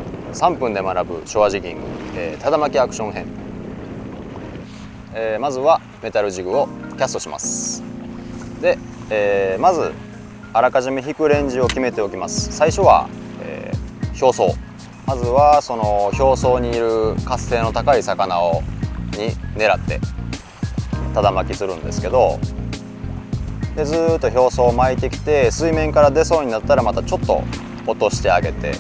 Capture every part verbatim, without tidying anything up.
さんぷんで学ぶショアジギング、えー、ただ巻きアクション編、えー、まずはメタルジグをキャストします。で、えー、まずあらかじめ引くレンジを決めておきます。最初は、えー、表層、まずはその表層にいる活性の高い魚をに狙ってただ巻きするんですけど、でずーっと表層を巻いてきて、水面から出そうになったらまたちょっと落としてあげて、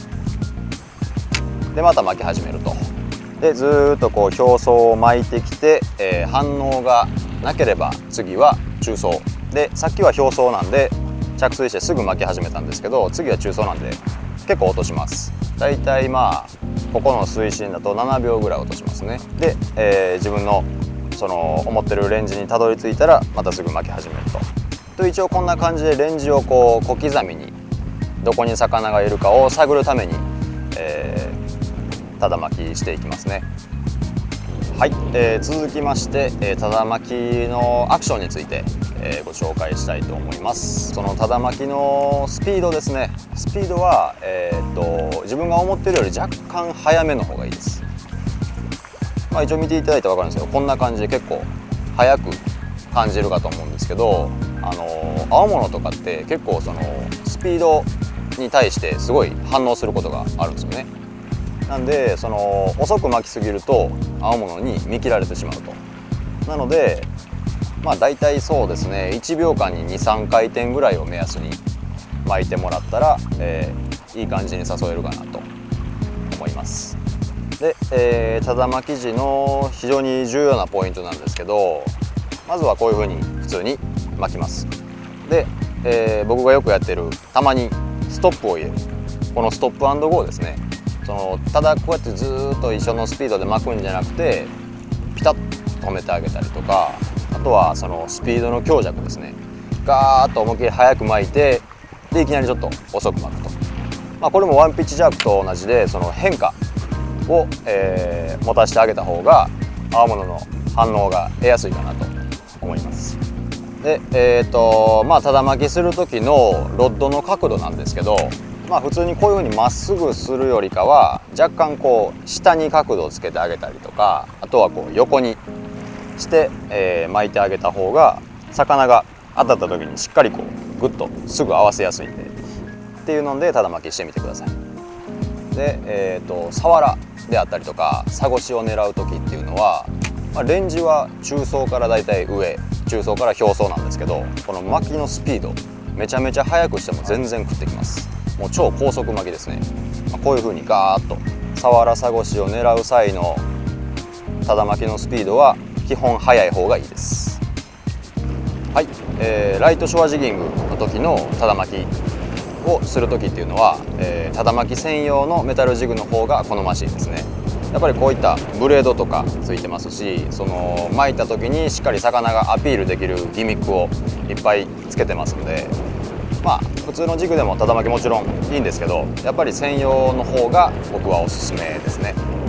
でまた巻き始めると。でずーっとこう表層を巻いてきて、えー、反応がなければ次は中層で、さっきは表層なんで着水してすぐ巻き始めたんですけど、次は中層なんで結構落とします。だいたいまあここの水深だとななびょうぐらい落としますね。で、えー、自分のその思ってるレンジにたどり着いたらまたすぐ巻き始めると。と一応こんな感じでレンジをこう小刻みにどこに魚がいるかを探るために、えー、ただ巻きしていきますね。はい、えー、続きまして、えー、ただ巻きのアクションについて、えー、ご紹介したいと思います。そのただ巻きのスピードですね。スピードは、えー、っと自分が思ってるより若干速めの方がいいです。まあ、一応見ていただいて分かるんですけど、こんな感じで結構速く感じるかと思うんですけど、あの青物とかって結構そのスピードに対してすごい反応することがあるんですよね。なんでその遅く巻きすぎると青物に見切られてしまうと。なのでまあ大体そうですね、いちびょうかんににさんかい転ぐらいを目安に巻いてもらったら、えー、いい感じに誘えるかなと思います。で、えー、ただ巻き時の非常に重要なポイントなんですけど、まずはこういう風に普通に巻きます。で、えー、僕がよくやってるたまにストップを入れる、このストップアンドゴーですね。そのただこうやってずーっと一緒のスピードで巻くんじゃなくて、ピタッと止めてあげたりとか、あとはそのスピードの強弱ですね。ガーッと思いっきり速く巻いて、でいきなりちょっと遅く巻くと。まあ、これもワンピッチジャークと同じで、その変化を、えー、持たせてあげた方が青物の反応が得やすいかなと思います。で、えーとまあ、ただ巻きする時のロッドの角度なんですけど、まあ、普通にこういうふうにまっすぐするよりかは若干こう下に角度をつけてあげたりとか、あとはこう横にして、えー、巻いてあげた方が魚が当たった時にしっかりこうグッとすぐ合わせやすいんでっていうのでただ巻きしてみてください。で、えーとサワラであったりとかサゴシを狙う時っていうのは、まあ、レンジは中層からだいたい上、中層から表層なんですけど、この巻きのスピードめちゃめちゃ速くしても全然食ってきます。もう超高速巻きですね。まあ、こういう風にガーッとサワラサゴシを狙う際のただ巻きのスピードは基本速い方がいいです。はい、えー、ライトショアジギングの時のただ巻きをする時っていうのは、えー、ただ巻き専用のメタルジグの方が好ましいですね。やっぱりこういったブレードとかついてますし、その巻いた時にしっかり魚がアピールできるギミックをいっぱいつけてますので、まあ普通のジグでもただ巻きもちろんいいんですけど、やっぱり専用の方が僕はおすすめですね。